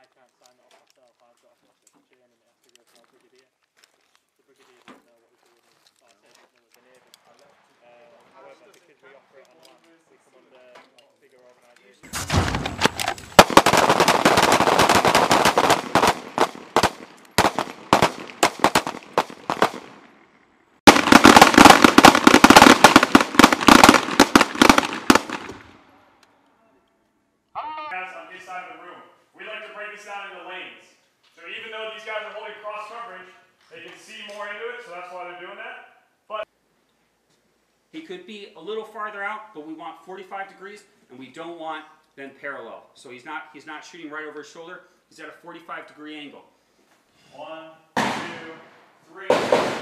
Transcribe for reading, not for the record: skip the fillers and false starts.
can't sign that off myself. I've got a chain and it has to go to our brigadier. The brigadier doesn't know what we're doing. Like I say, doesn't know the name. However, because we operate on land, we come under like a bigger organisation. On this side of the room. We like to break this down into lanes. So even though these guys are holding cross coverage, they can see more into it, so that's why they're doing that. But he could be a little farther out, but we want 45 degrees, and we don't want them parallel. So he's not shooting right over his shoulder. He's at a 45-degree angle. 1, 2, 3.